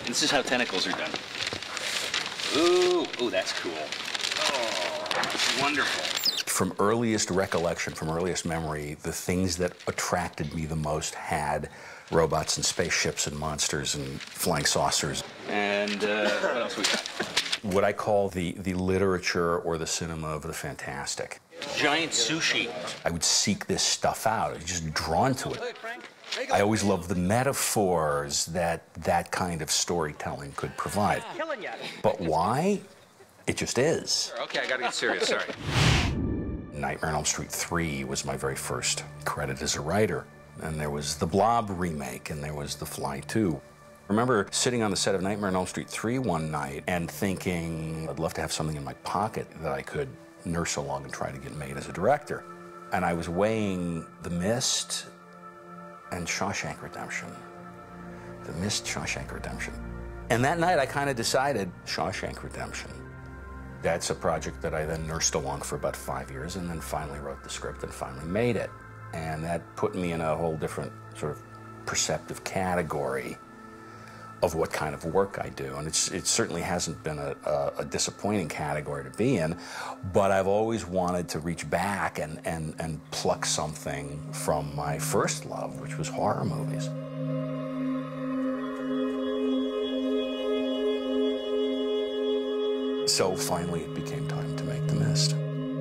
This is how tentacles are done. Ooh, ooh, that's cool. Oh, wonderful. From earliest recollection, from earliest memory, the things that attracted me the most had robots and spaceships and monsters and flying saucers. And what else we got? What I call the literature or the cinema of the fantastic. Giant sushi. I would seek this stuff out. I was just drawn to it. I always loved the metaphors that that kind of storytelling could provide. But why? It just is. Okay, I gotta get serious, sorry. Nightmare on Elm Street 3 was my very first credit as a writer. And there was the Blob remake, and there was The Fly 2. I remember sitting on the set of Nightmare on Elm Street 3 one night and thinking, I'd love to have something in my pocket that I could nurse along and try to get made as a director. And I was weighing The Mist and Shawshank Redemption. The Mist, Shawshank Redemption. And that night I kind of decided Shawshank Redemption. That's a project that I then nursed along for about 5 years and then finally wrote the script and finally made it. And that put me in a whole different sort of perceptive category of what kind of work I do. And it certainly hasn't been a disappointing category to be in, but I've always wanted to reach back and pluck something from my first love, which was horror movies. So finally it became time to make The Mist.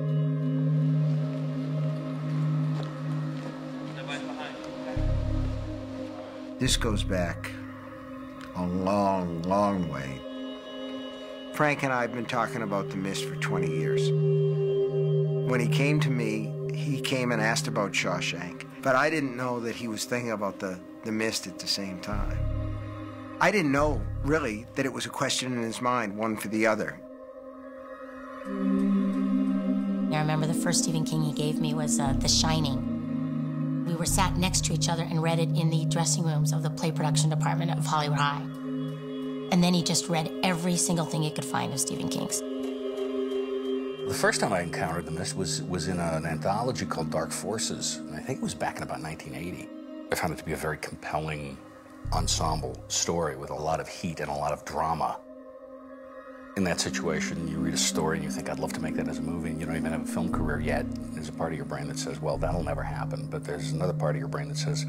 This goes back a long, long way. Frank and I have been talking about The Mist for 20 years. When he came to me, he came and asked about Shawshank, but I didn't know that he was thinking about the Mist at the same time. I didn't know, really, that it was a question in his mind, one for the other. I remember the first Stephen King he gave me was The Shining. We were sat next to each other and read it in the dressing rooms of the play production department of Hollywood High. And then he just read every single thing he could find of Stephen King's. The first time I encountered The Mist was in an anthology called Dark Forces, and I think it was back in about 1980. I found it to be a very compelling ensemble story with a lot of heat and a lot of drama. In that situation, you read a story and you think, I'd love to make that as a movie, and you don't even have a film career yet. There's a part of your brain that says, well, that'll never happen. But there's another part of your brain that says,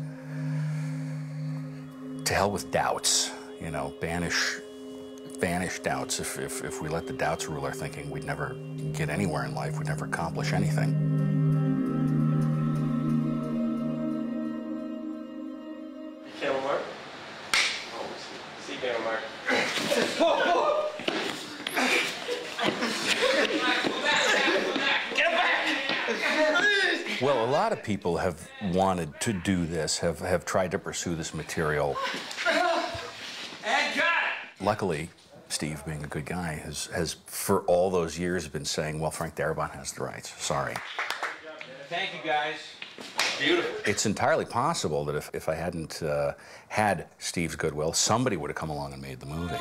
to hell with doubts, you know, banish doubts. If we let the doubts rule our thinking, we'd never get anywhere in life, we'd never accomplish anything. Camera mark? See camera mark. Well, a lot of people have wanted to do this, have tried to pursue this material. And got it! Luckily, Steve, being a good guy, has for all those years been saying, well, Frank Darabont has the rights. Sorry. Thank you, guys. Beautiful. It's entirely possible that if I hadn't had Steve's goodwill, somebody would have come along and made the movie.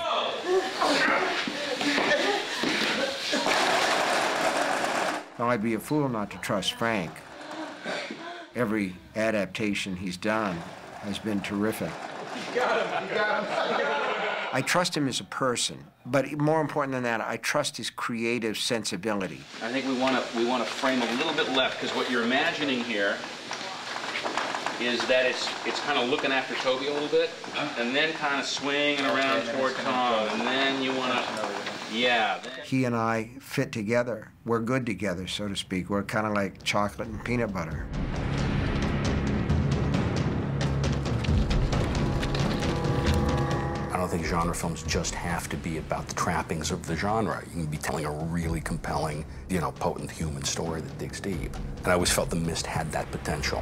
Well, I'd be a fool not to trust Frank. Every adaptation he's done has been terrific. You got him. You got him. I trust him as a person, but more important than that, I trust his creative sensibility. I think we want to frame a little bit left, because what you're imagining here is that it's kind of looking after Toby a little bit, and then kind of swinging around toward Tom, and then you want to, yeah. He and I fit together. We're good together, so to speak. We're kind of like chocolate and peanut butter. I don't think genre films just have to be about the trappings of the genre. You can be telling a really compelling, you know, potent human story that digs deep. And I always felt The Mist had that potential.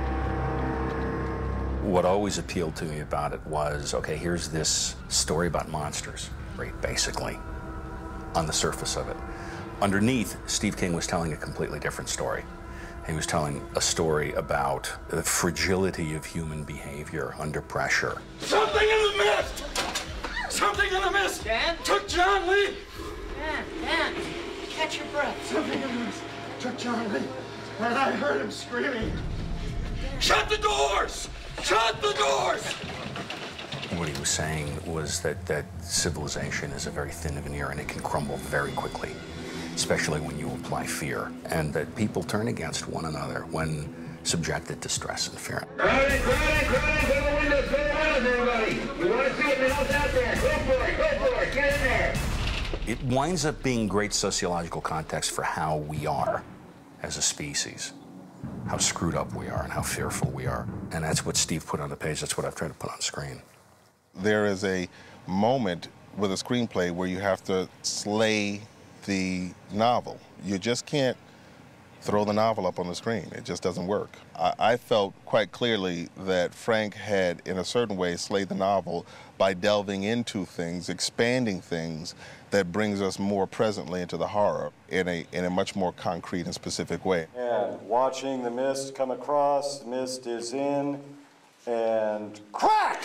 What always appealed to me about it was, okay, here's this story about monsters, right, basically, on the surface of it. Underneath, Steve King was telling a completely different story. He was telling a story about the fragility of human behavior under pressure. Something in the mist! Something in the mist! Dan? Took John Lee! Dan, catch your breath. Something in the mist took John Lee, and I heard him screaming, "Shut the doors! Shut the doors!" What he was saying was that civilization is a very thin veneer and it can crumble very quickly, especially when you apply fear, and that people turn against one another when subjected to stress and fear. Crowd in, go to the windows, everybody. You want to see anything else out there? Go for it, get in there. It winds up being great sociological context for how we are as a species, how screwed up we are and how fearful we are. And that's what Steve put on the page, that's what I've tried to put on screen. There is a moment with a screenplay where you have to slay the novel. You just can't throw the novel up on the screen. It just doesn't work. I felt quite clearly that Frank had, in a certain way, slayed the novel by delving into things, expanding things that brings us more presently into the horror in a much more concrete and specific way. And watching the mist come across, the mist is in, and crack!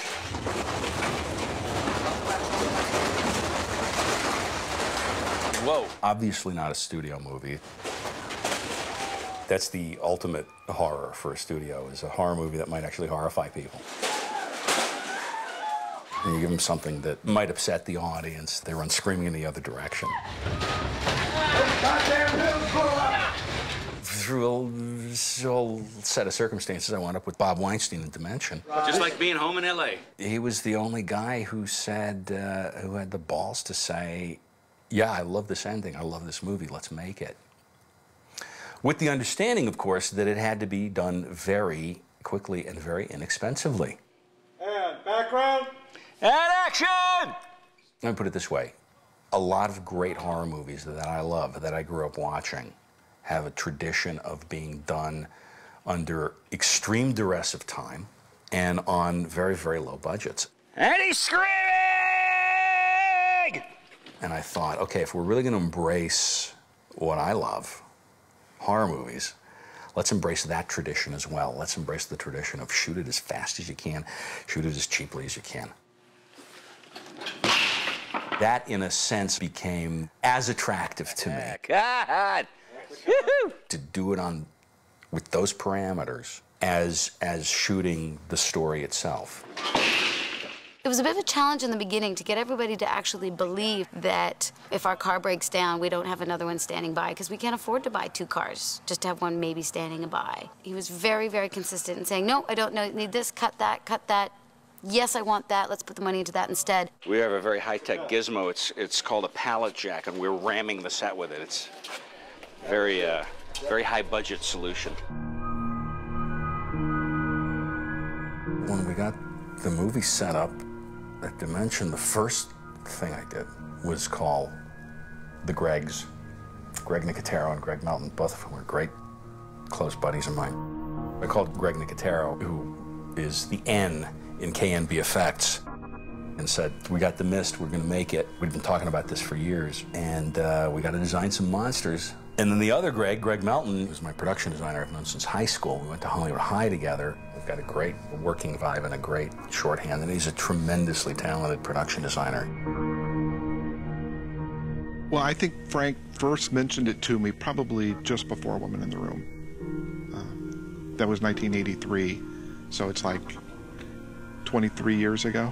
Whoa. Obviously not a studio movie. That's the ultimate horror for a studio, is a horror movie that might actually horrify people. And you give them something that might upset the audience, they run screaming in the other direction. Through a whole set of circumstances, I wound up with Bob Weinstein in Dimension. Just like being home in L.A. He was the only guy who said, who had the balls to say, yeah, I love this ending, I love this movie, let's make it. With the understanding, of course, that it had to be done very quickly and very inexpensively. And background. And action! Let me put it this way. A lot of great horror movies that I love, that I grew up watching, have a tradition of being done under extreme duress of time and on very, very low budgets. And he's screaming! And I thought, okay, if we're really going to embrace what I love, horror movies, let's embrace that tradition as well. Let's embrace the tradition of shoot it as fast as you can, shoot it as cheaply as you can. That, in a sense, became as attractive to me. God! To do it with those parameters as shooting the story itself. It was a bit of a challenge in the beginning to get everybody to actually believe that if our car breaks down, we don't have another one standing by, because we can't afford to buy 2 cars, just to have one maybe standing by. He was very, very consistent in saying, no, I don't need this, cut that. Yes, I want that, let's put the money into that instead. We have a very high-tech gizmo. It's called a pallet jack, and we're ramming the set with it. It's very high-budget solution. When we got the movie set up at Dimension, the first thing I did was call the Gregs, Greg Nicotero and Greg Melton, both of whom were great, close buddies of mine. I called Greg Nicotero, who is the N in KNB Effects, and said, we got The Mist, we're gonna make it. We'd been talking about this for years, and we gotta design some monsters. And then the other Greg, Greg Melton, who's my production designer I've known since high school. We went to Hollywood High together. We've got a great working vibe and a great shorthand, and he's a tremendously talented production designer. Well, I think Frank first mentioned it to me probably just before Woman in the Room. That was 1983, so it's like 23 years ago.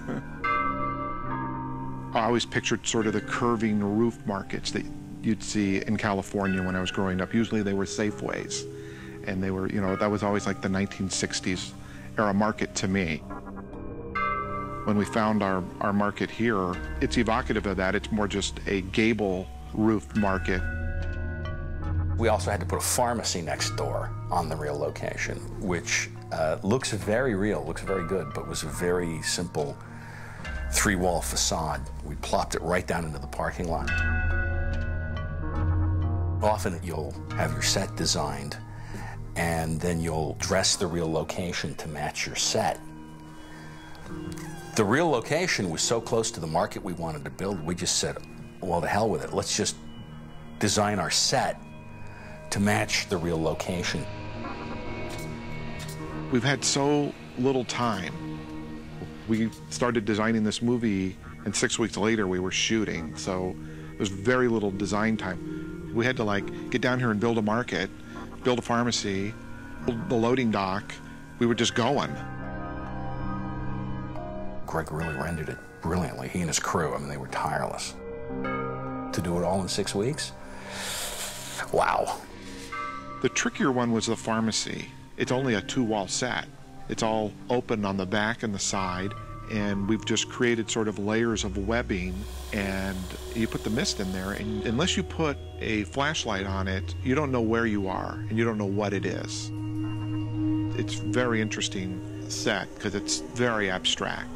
I always pictured sort of the curving roof markets that you'd see in California when I was growing up. Usually they were Safeways, and they were, that was always like the 1960s era market to me. When we found our market here, it's evocative of that. It's more just a gable roof market. We also had to put a pharmacy next door on the real location, which looks very real, looks very good, but was a very simple 3-wall facade. We plopped it right down into the parking lot. Often you'll have your set designed, and then you'll dress the real location to match your set. The real location was so close to the market we wanted to build, we just said, well, to hell with it. Let's just design our set to match the real location. We've had so little time. We started designing this movie, and 6 weeks later we were shooting, so there was very little design time. We had to get down here and build a market, build a pharmacy, build the loading dock. We were just going. Greg really rendered it brilliantly. He and his crew, I mean, they were tireless. To do it all in 6 weeks? Wow. The trickier one was the pharmacy. It's only a 2-wall set. It's all open on the back and the side, and we've just created sort of layers of webbing, and you put the mist in there, and unless you put a flashlight on it, you don't know where you are, and you don't know what it is. It's very interesting set because it's very abstract.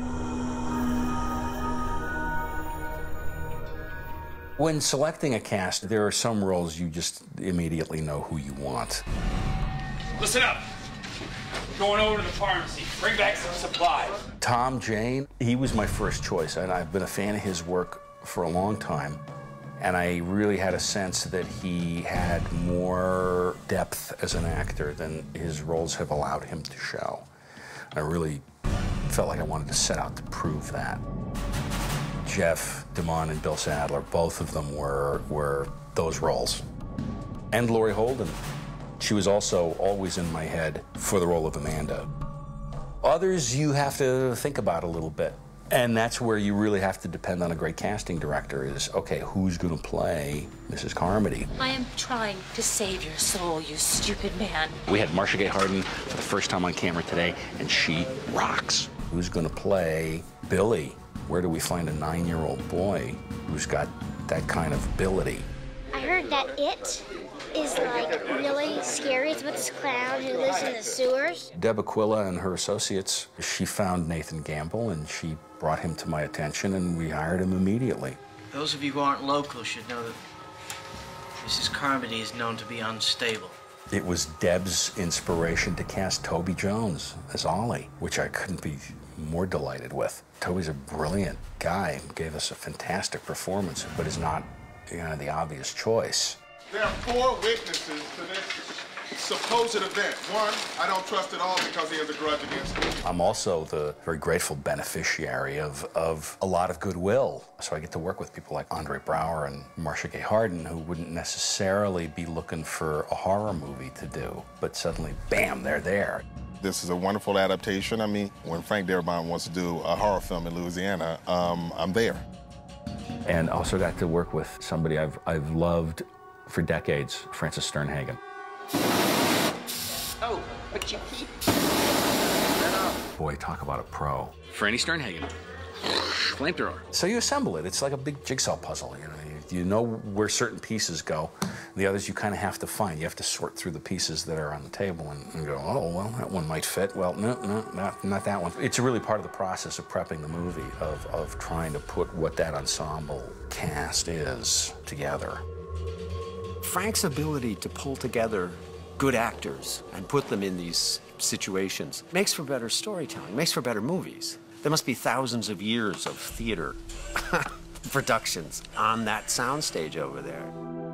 When selecting a cast, there are some roles you just immediately know who you want. Listen up. We're going over to the pharmacy. Bring back some supplies. Tom Jane, he was my first choice, and I've been a fan of his work for a long time. And I really had a sense that he had more depth as an actor than his roles have allowed him to show. I really felt like I wanted to set out to prove that. Jeff DeMond and Bill Sadler, both of them were those roles. And Laurie Holden. She was also always in my head for the role of Amanda. Others you have to think about a little bit. And that's where you really have to depend on a great casting director is, okay, who's going to play Mrs. Carmody? I am trying to save your soul, you stupid man. We had Marcia Gay Harden for the first time on camera today, and she rocks. Who's going to play Billy? Where do we find a 9-year-old boy who's got that kind of ability? I heard that It is like really scary. It's about this clown who lives in the sewers. Deb Aquila and her associates, she found Nathan Gamble and she brought him to my attention and we hired him immediately. Those of you who aren't local should know that Mrs. Carmody is known to be unstable. It was Deb's inspiration to cast Toby Jones as Ollie, which I couldn't be more delighted with. Toby's a brilliant guy, gave us a fantastic performance, but is not, the obvious choice. There are 4 witnesses to this supposed event. One, I don't trust at all because he has a grudge against me. I'm also the very grateful beneficiary of a lot of goodwill. So I get to work with people like Andre Braugher and Marcia Gay Harden, who wouldn't necessarily be looking for a horror movie to do, but suddenly, bam, they're there. This is a wonderful adaptation. I mean, when Frank Darabont wants to do a horror film in Louisiana, I'm there. And also got to work with somebody I've loved for decades, Frances Sternhagen. Oh, but you keep... Boy, talk about a pro. Franny Sternhagen. Flamethrower. So you assemble it. It's like a big jigsaw puzzle. You know where certain pieces go. The others you kind of have to find. You have to sort through the pieces that are on the table and go, oh, well, that one might fit. Well, no, not that one. It's really part of the process of prepping the movie, of trying to put what that ensemble cast is together. Frank's ability to pull together good actors and put them in these situations makes for better storytelling, makes for better movies. There must be thousands of years of theater productions on that soundstage over there.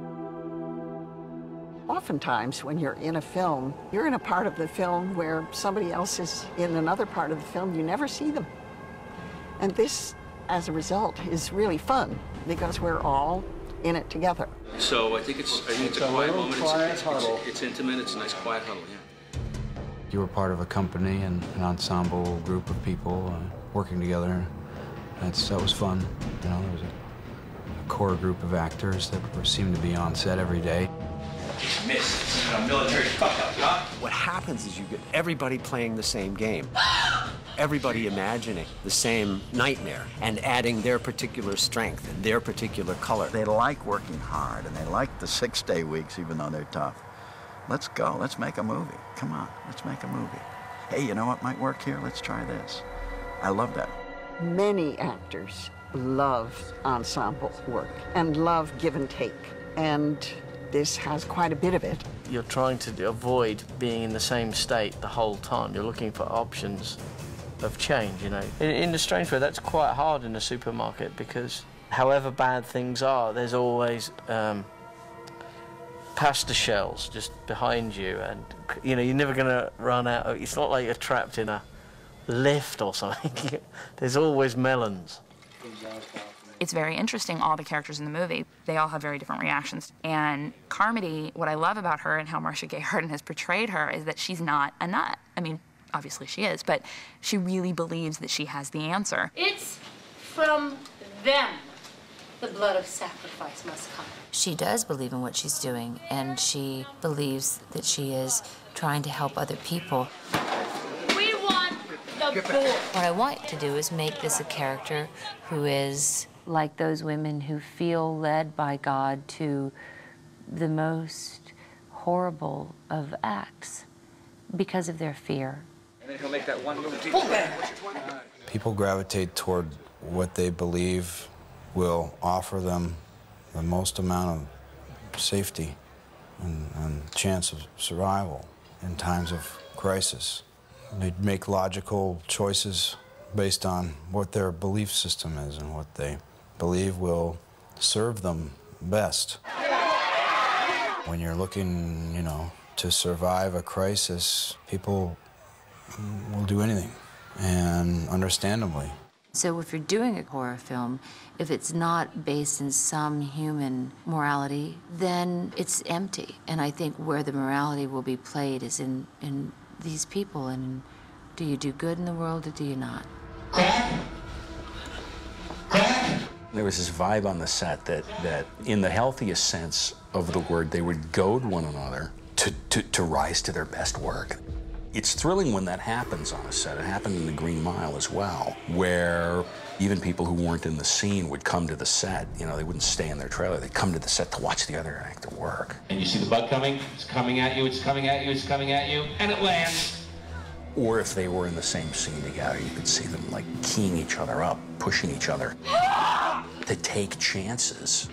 Oftentimes, when you're in a film, you're in a part of the film where somebody else is in another part of the film. You never see them. And this, as a result, is really fun because we're all in it together. So I think it's a quiet moment. It's intimate. It's a nice quiet huddle, yeah. You were part of a company and an ensemble group of people working together. That was fun. There was a core group of actors that seemed to be on set every day. Miss, it's a military fuck-up, huh? What happens is you get everybody playing the same game. Everybody imagining the same nightmare and adding their particular strength and their particular color. They like working hard and they like the 6-day weeks even though they're tough. Let's go, let's make a movie. Come on, let's make a movie. Hey, you know what might work here? Let's try this. I love that. Many actors love ensemble work and love give and take. And this has quite a bit of it. You're trying to avoid being in the same state the whole time. You're looking for options of change, In a strange way, that's quite hard in a supermarket because however bad things are, there's always pasta shells just behind you and, you're never going to run out. It's not like you're trapped in a lift or something. There's always melons. It's very interesting, all the characters in the movie. They all have very different reactions. And Carmody, what I love about her and how Marcia Gay Harden has portrayed her is that she's not a nut. I mean, Obviously she is, but she really believes that she has the answer. It's from them. The blood of sacrifice must come. She does believe in what she's doing, and she believes that she is trying to help other people. We want the bull. What I want to do is make this a character who is like those women who feel led by God to the most horrible of acts because of their fear. And then he'll make that one move. People gravitate toward what they believe will offer them the most amount of safety and chance of survival in times of crisis. They make logical choices based on what their belief system is and what they believe will serve them best. When you're looking, you know, to survive a crisis, people will do anything, and understandably. So if you're doing a horror film, if it's not based in some human morality, then it's empty. And I think where the morality will be played is in these people, and do you do good in the world or do you not? There was this vibe on the set that in the healthiest sense of the word, they would goad one another to rise to their best work. It's thrilling when that happens on a set. It happened in The Green Mile as well, where even people who weren't in the scene would come to the set. You know, they wouldn't stay in their trailer. They'd come to the set to watch the other actor work. And you see the bug coming, it's coming at you, it's coming at you, it's coming at you, and it lands. Or if they were in the same scene together, you could see them like keying each other up, pushing each other to take chances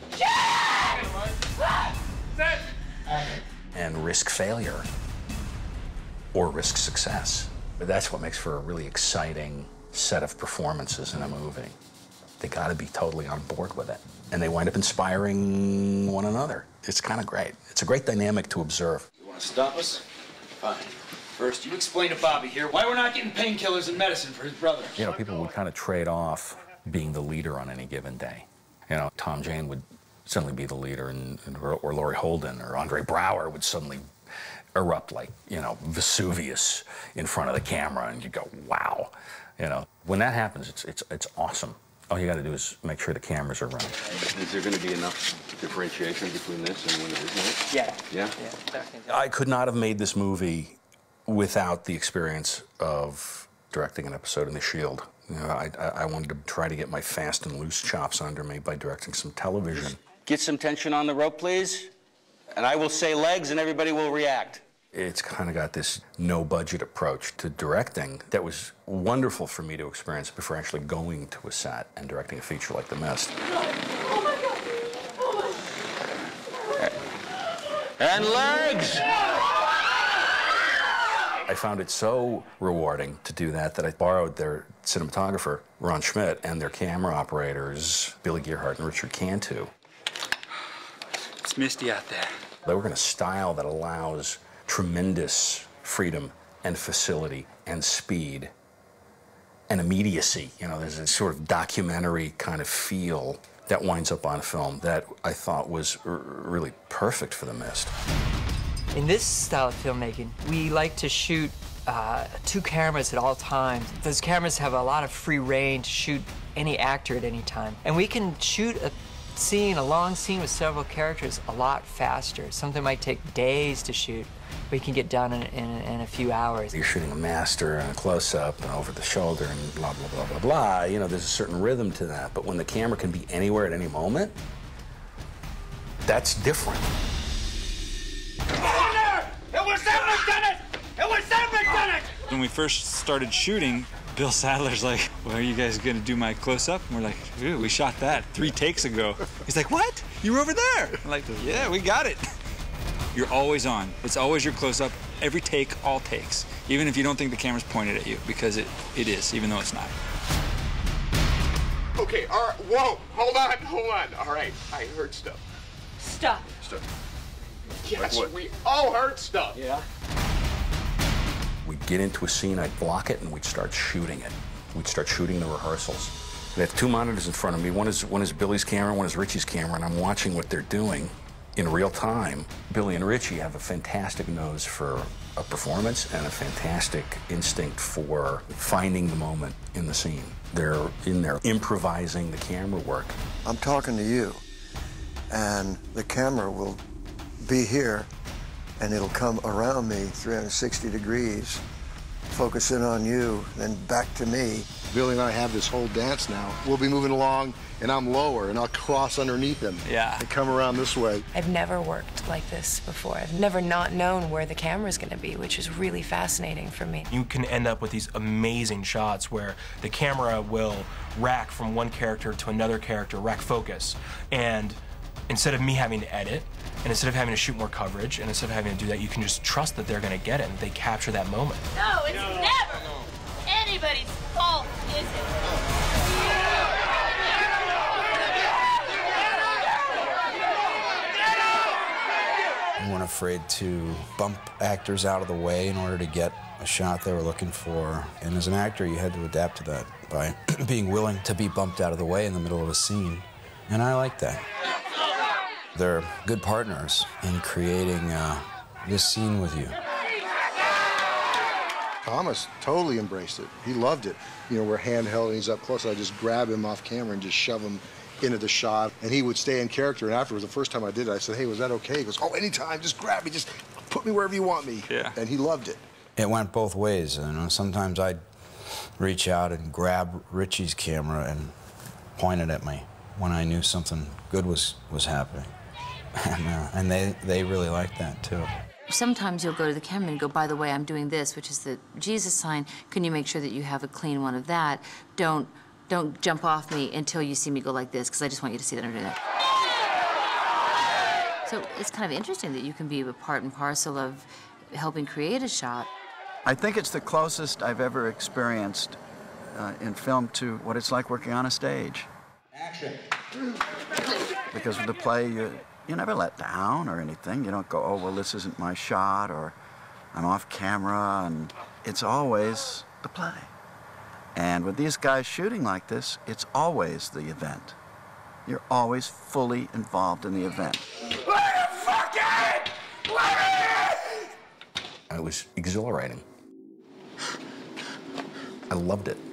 and risk failure or risk success. But that's what makes for a really exciting set of performances in a movie. They got to be totally on board with it. And they wind up inspiring one another. It's kind of great. It's a great dynamic to observe. You want to stop us? Fine. First, you explain to Bobby here why we're not getting painkillers and medicine for his brother. You know, people would kind of trade off being the leader on any given day. You know, Tom Jane would suddenly be the leader, or Laurie Holden or Andre Braugher would suddenly erupt like, you know, Vesuvius in front of the camera, and you go, wow. You know, when that happens, it's awesome. All you got to do is make sure the cameras are running. Is there going to be enough differentiation between this and when it is not? Yeah. Yeah? I could not have made this movie without the experience of directing an episode in The Shield. You know, I wanted to try to get my fast and loose chops under me by directing some television. Get some tension on the rope, please. And I will say legs, and everybody will react. It's kind of got this no-budget approach to directing that was wonderful for me to experience before actually going to a set and directing a feature like The Mist. Oh my God! Oh my... And legs! I found it so rewarding to do that I borrowed their cinematographer, Ron Schmidt, and their camera operators, Billy Gearhart and Richard Cantu. It's misty out there. They were going to style that allows tremendous freedom and facility and speed and immediacy. You know, there's a sort of documentary kind of feel that winds up on film that I thought was really perfect for The Mist. In this style of filmmaking, we like to shoot 2 cameras at all times. Those cameras have a lot of free reign to shoot any actor at any time. And we can shoot a long scene with several characters a lot faster. Something might take days to shoot, we can get done in a few hours. You're shooting a master and a close-up and over the shoulder and blah, blah, blah, blah, blah. You know, there's a certain rhythm to that. But when the camera can be anywhere at any moment, that's different. It was them that done it! It was them that done it! When we first started shooting, Bill Sadler's like, well, are you guys gonna do my close-up? And we're like, dude, we shot that 3 takes ago. He's like, what? You were over there? I'm like, yeah, we got it. You're always on. It's always your close-up, every take, all takes. Even if you don't think the camera's pointed at you, because it is, even though it's not. Okay, all right, whoa, hold on. All right, I heard stuff. Stop. Yes, Like what? we all heard stuff. Yeah. We'd get into a scene, I'd block it, and we'd start shooting it. We'd start shooting the rehearsals. I have 2 monitors in front of me. One is Billy's camera, one is Richie's camera, and I'm watching what they're doing. in real time. Billy and Richie have a fantastic nose for a performance and a fantastic instinct for finding the moment in the scene. They're in there improvising the camera work. I'm talking to you, and the camera will be here, and it'll come around me 360 degrees, focus in on you, then back to me. Billy and I have this whole dance now. We'll be moving along, and I'm lower, and I'll cross underneath him. Yeah. And come around this way. I've never worked like this before. I've never not known where the camera's gonna be, which is really fascinating for me. You can end up with these amazing shots where the camera will rack from one character to another character, rack focus. And instead of me having to edit, and instead of having to shoot more coverage, and instead of having to do that, you can just trust that they're gonna get it and they capture that moment. No, it's never anybody's fault, is it? They weren't afraid to bump actors out of the way in order to get a shot they were looking for. And as an actor, you had to adapt to that by being willing to be bumped out of the way in the middle of a scene. And I like that. They're good partners in creating this scene with you. Thomas totally embraced it. He loved it. You know, we're handheld and he's up close. I just grab him off camera and just shove him into the shot. And he would stay in character. And afterwards, the first time I did it, I said, hey, was that okay? He goes, oh, anytime, just grab me, just put me wherever you want me. Yeah. And he loved it. It went both ways. You know, sometimes I'd reach out and grab Richie's camera and point it at me when I knew something good was happening. And they really liked that, too. Sometimes you'll go to the camera and go, by the way, I'm doing this, which is the Jesus sign. Can you make sure that you have a clean one of that? Don't jump off me until you see me go like this, because I just want you to see that I'm doing that. So it's kind of interesting that you can be a part and parcel of helping create a shot. I think it's the closest I've ever experienced in film to what it's like working on a stage. Action. Because with the play, you never let down or anything. You don't go, oh, well, this isn't my shot, or I'm off camera, and it's always the play. And with these guys shooting like this, it's always the event. You're always fully involved in the event. It was exhilarating. I loved it.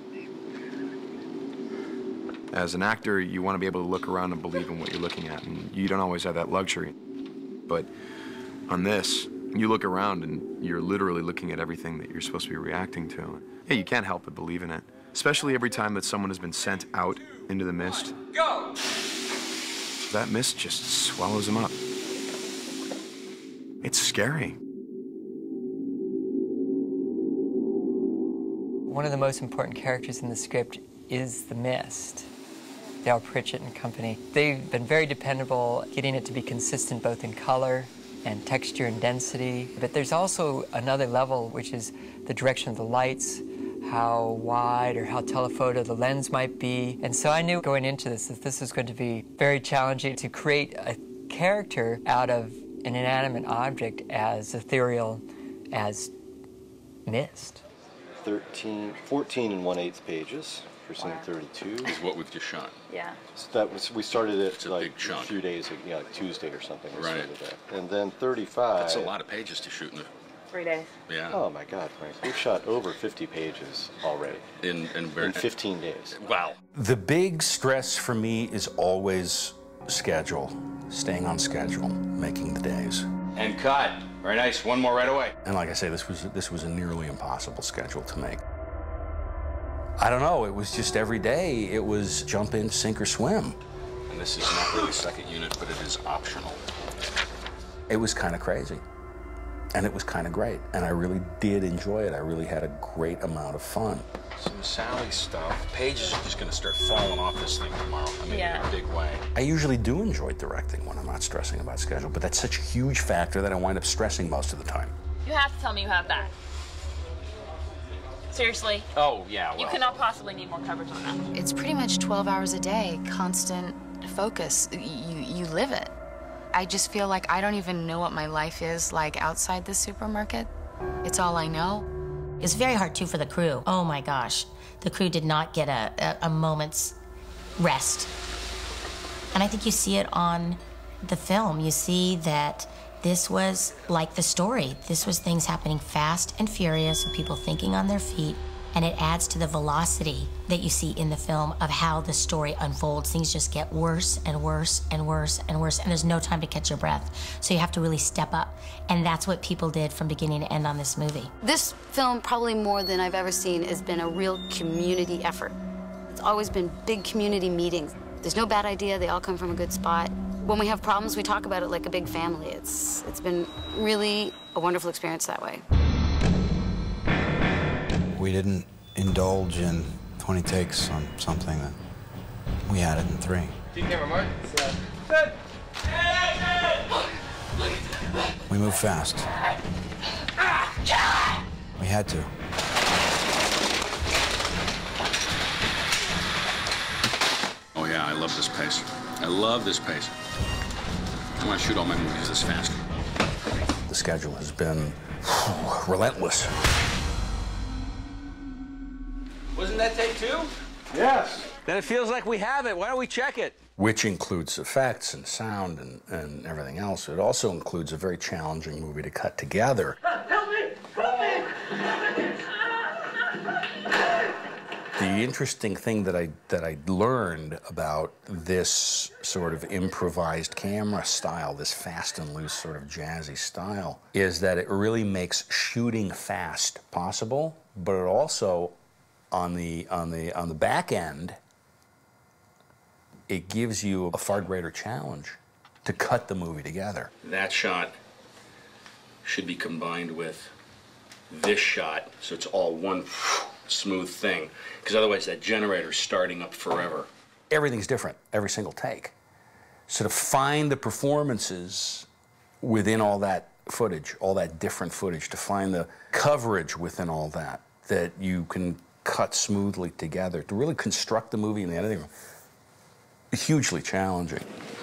As an actor, you want to be able to look around and believe in what you're looking at, and you don't always have that luxury. But on this, you look around and you're literally looking at everything that you're supposed to be reacting to. Yeah, you can't help but believe in it, especially every time that someone has been sent out into the mist. Go! That mist just swallows them up. It's scary. One of the most important characters in the script is the Mist. Dale Pritchett and company. They've been very dependable, getting it to be consistent both in color and texture and density. But there's also another level, which is the direction of the lights, how wide or how telephoto the lens might be. And so I knew going into this that this was going to be very challenging to create a character out of an inanimate object as ethereal as mist. 14 1/8 pages for scene 32. Is what we've just shot. Yeah. So that was, we started it It's a like big chunk. a few days ago, like Tuesday or something. We Right. started that. And then 35. That's a lot of pages to shoot in the 3 days. Yeah. Oh my God, Frank. We've shot over 50 pages already. In 15 days. Wow. The big stress for me is always schedule, staying on schedule, making the days. And cut. Very nice. One more right away. And like I say, this was a nearly impossible schedule to make. I don't know, it was just every day, it was jump in, sink or swim. And this is not really second unit, but it is optional. It was kind of crazy. And it was kind of great. And I really did enjoy it. I really had a great amount of fun. Some Sally stuff. Pages are just going to start falling off this thing tomorrow. I mean, in a big way. I usually do enjoy directing when I'm not stressing about schedule, but that's such a huge factor that I wind up stressing most of the time. You have to tell me you have that. Seriously? Oh, yeah, well. You cannot possibly need more coverage on that. It's pretty much 12 hours a day, constant focus. You live it. I just feel like I don't even know what my life is like outside the supermarket. It's all I know. It's very hard, too, for the crew. Oh, my gosh. The crew did not get a moment's rest. And I think you see it on the film, you see that this was like the story. This was things happening fast and furious, and people thinking on their feet, and it adds to the velocity that you see in the film of how the story unfolds. Things just get worse and worse and worse and worse, and there's no time to catch your breath. So you have to really step up, and that's what people did from beginning to end on this movie. This film, probably more than I've ever seen, has been a real community effort. It's always been big community meetings. There's no bad idea, they all come from a good spot. When we have problems, we talk about it like a big family. It's been really a wonderful experience that way. We didn't indulge in 20 takes on something that we had it in 3. Camera, Mark. Good. We moved fast. We had to. Oh yeah, I love this pace. I love this pace. I want to shoot all my movies this fast. The schedule has been relentless. Wasn't that take 2? Yes. Then it feels like we have it. Why don't we check it? Which includes effects and sound and everything else. It also includes a very challenging movie to cut together. Help me! Help me! The interesting thing that I learned about this sort of improvised camera style, this fast and loose sort of jazzy style, is that it really makes shooting fast possible, but it also, on the back end, it gives you a far greater challenge to cut the movie together. That shot should be combined with this shot, so it's all one smooth thing, because otherwise that generator's starting up forever. Everything's different, every single take. So to find the performances within all that footage, all that different footage, to find the coverage within all that you can cut smoothly together, to really construct the movie in the editing room, hugely challenging.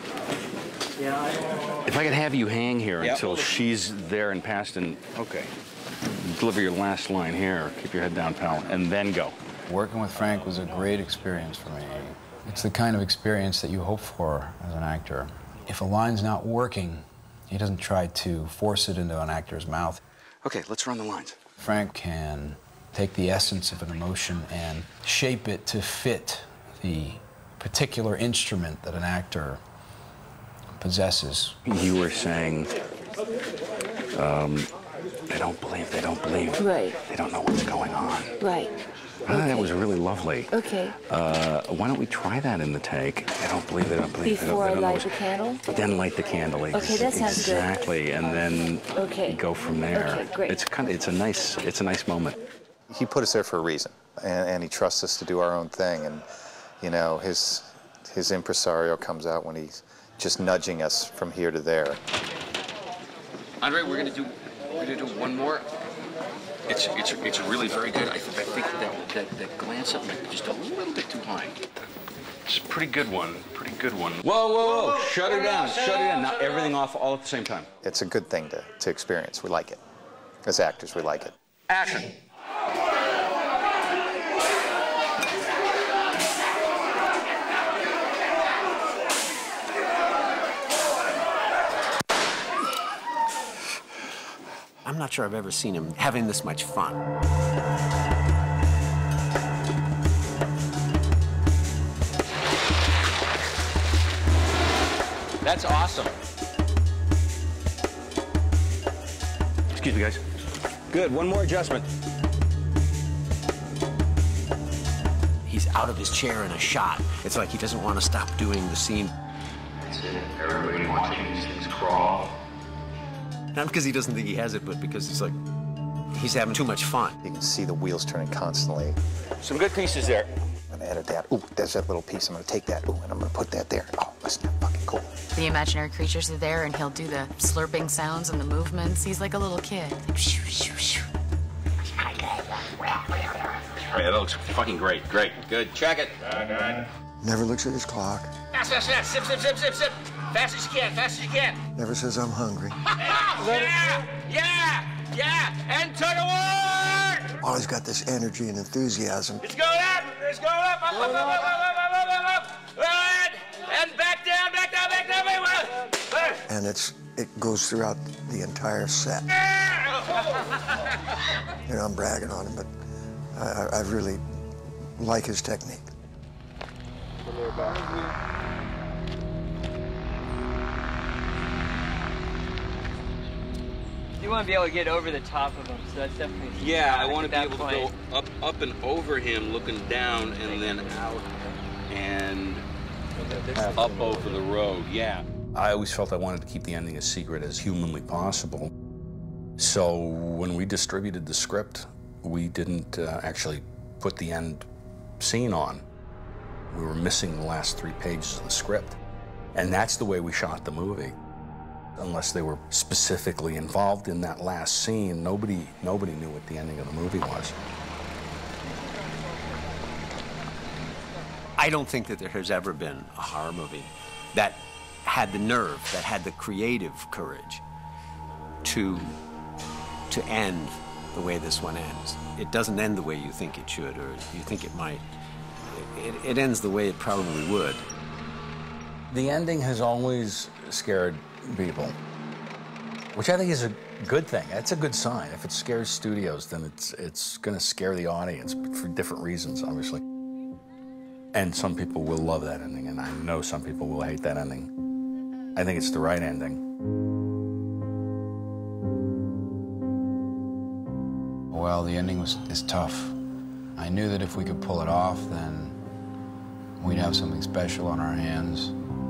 If I could have you hang here until she's there and past, and okay, deliver your last line here. Keep your head down, pal, and then go. Working with Frank was a great experience for me. It's the kind of experience that you hope for as an actor. If a line's not working, he doesn't try to force it into an actor's mouth. Okay, let's run the lines. Frank can take the essence of an emotion and shape it to fit the particular instrument that an actor possesses. You were saying, they don't believe. Right. They don't know what's going on. Right. I thought that was really lovely. Okay. Why don't we try that in the take? They don't believe. Before I light the candle? Then light the candle. Okay, that sounds good. Exactly, and then go from there. Okay, great. It's a nice moment. He put us there for a reason, and he trusts us to do our own thing. And you know, his impresario comes out when he's just nudging us from here to there. Andre, we're gonna do one more. It's really very good. I think that glance up might be just a little bit too high. It's a pretty good one. Whoa! Shut her down. Shut her down. Now everything off all at the same time. It's a good thing to experience. We like it. As actors, we like it. Action. I'm not sure I've ever seen him having this much fun. That's awesome. Excuse me, guys. Good, one more adjustment. He's out of his chair in a shot. It's like he doesn't want to stop doing the scene. That's it. Everybody watching these things crawl. Not because he doesn't think he has it, but because it's like he's having too much fun. You can see the wheels turning constantly. Some good pieces there. I'm gonna edit that. Ooh, there's that little piece. I'm gonna take that. Ooh, and I'm gonna put that there. Oh, that's fucking cool. The imaginary creatures are there, and he'll do the slurping sounds and the movements. He's like a little kid. Like, shoo, shoo, shoo. Right, that looks fucking great. Great. Good. Check it. Never looks at his clock. Fast. Zip. Fast as you can. Never says I'm hungry. Yeah. And to the word. Always got this energy and enthusiasm. It's going up. Up. And back down. and it goes throughout the entire set. You know, I'm bragging on him, but I really like his technique. You want to be able to get over the top of him, so that's definitely... Yeah, I want to be able to go up and over him, looking down, and then out and up over the road, yeah. I always felt I wanted to keep the ending as secret as humanly possible. So when we distributed the script, we didn't actually put the end scene on. We were missing the last 3 pages of the script. And that's the way we shot the movie. Unless they were specifically involved in that last scene, nobody knew what the ending of the movie was. I don't think that there has ever been a horror movie that had the nerve, that had the creative courage to end the way this one ends. It doesn't end the way you think it should, or you think it might. It ends the way it probably would. The ending has always scared people, which I think is a good thing. That's a good sign. If it scares studios, then it's going to scare the audience, but for different reasons, obviously. And some people will love that ending, and I know some people will hate that ending. I think it's the right ending. Well, the ending is tough. I knew that if we could pull it off, then we'd have something special on our hands.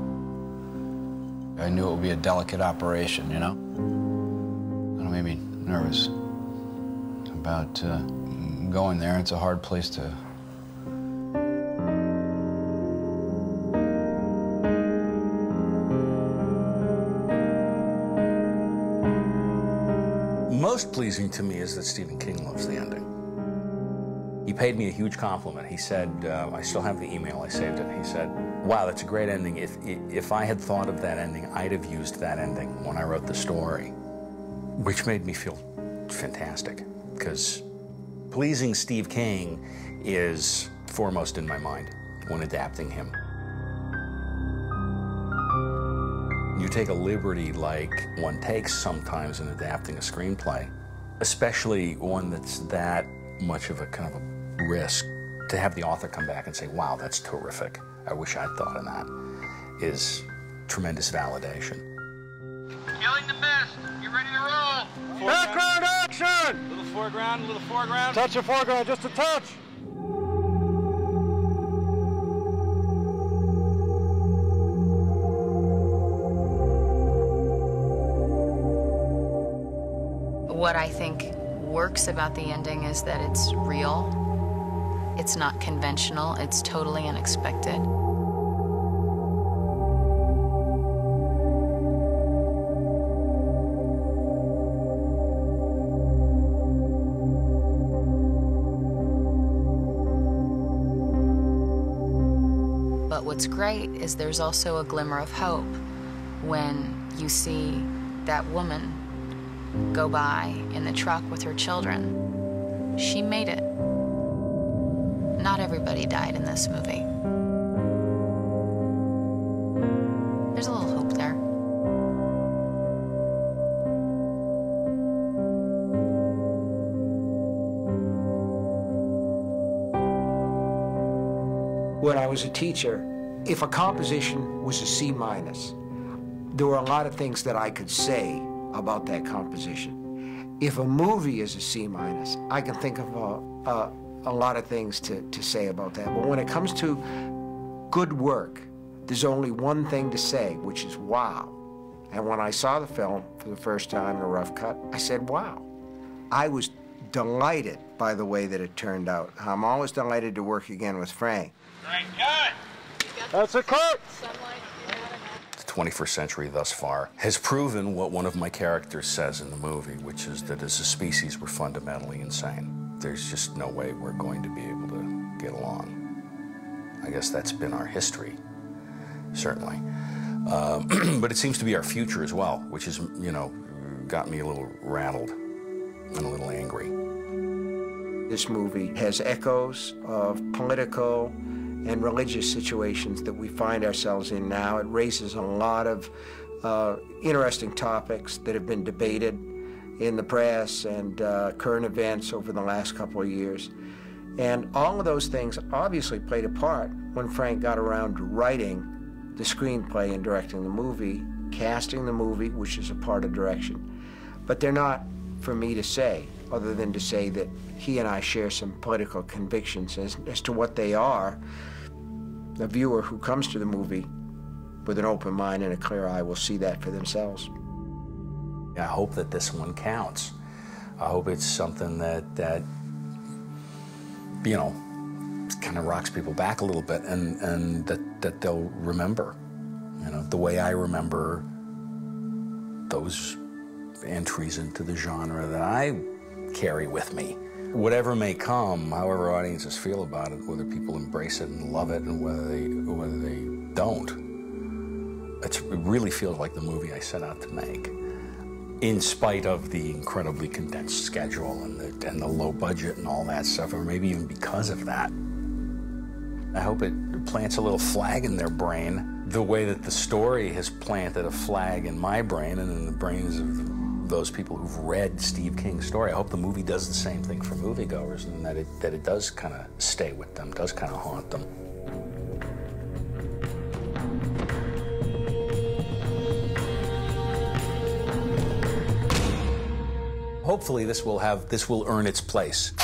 I knew it would be a delicate operation, you know? It made me nervous about going there. It's a hard place to... Most pleasing to me is that Stephen King loves the ending. He paid me a huge compliment. He said, I still have the email, I saved it. He said, wow, that's a great ending. If I had thought of that ending, I'd have used that ending when I wrote the story, which made me feel fantastic, because pleasing Steve King is foremost in my mind when adapting him. You take a liberty like one takes sometimes in adapting a screenplay, especially one that's that much of a kind of a risk. To have the author come back and say, wow, that's terrific, I wish I'd thought of that, is tremendous validation. Killing the mist. You ready to roll? Background action! Little foreground, little foreground. Touch your foreground, just a touch. What I think works about the ending is that it's real. It's not conventional. It's totally unexpected. But what's great is there's also a glimmer of hope when you see that woman go by in the truck with her children. She made it. Not everybody died in this movie. There's a little hope there. When I was a teacher, if a composition was a C-, there were a lot of things that I could say about that composition. If a movie is a C-, I can think of a lot of things to say about that. But when it comes to good work, there's only one thing to say, which is wow. And when I saw the film for the first time in a rough cut, I said, wow. I was delighted by the way that it turned out. I'm always delighted to work again with Frank. Frank, cut! That's a cut! The 21st century thus far has proven what one of my characters says in the movie, which is that as a species, we're fundamentally insane. There's just no way we're going to be able to get along. I guess that's been our history, certainly. But it seems to be our future as well, which has, you know, got me a little rattled and a little angry. This movie has echoes of political and religious situations that we find ourselves in now. It raises a lot of interesting topics that have been debated in the press and current events over the last couple of years. And all of those things obviously played a part when Frank got around to writing the screenplay and directing the movie, casting the movie, which is a part of direction. But they're not for me to say, other than to say that he and I share some political convictions as to what they are. The viewer who comes to the movie with an open mind and a clear eye will see that for themselves. I hope that this one counts. I hope it's something that you know, kind of rocks people back a little bit, and that they'll remember, you know, the way I remember those entries into the genre that I carry with me. Whatever may come, however audiences feel about it, whether people embrace it and love it, and whether they don't, it really feels like the movie I set out to make. In spite of the incredibly condensed schedule and the low budget and all that stuff, or maybe even because of that. I hope it plants a little flag in their brain, the way that the story has planted a flag in my brain and in the brains of those people who've read Steve King's story. I hope the movie does the same thing for moviegoers, and that it does kind of stay with them, does kind of haunt them. Hopefully this will earn its place.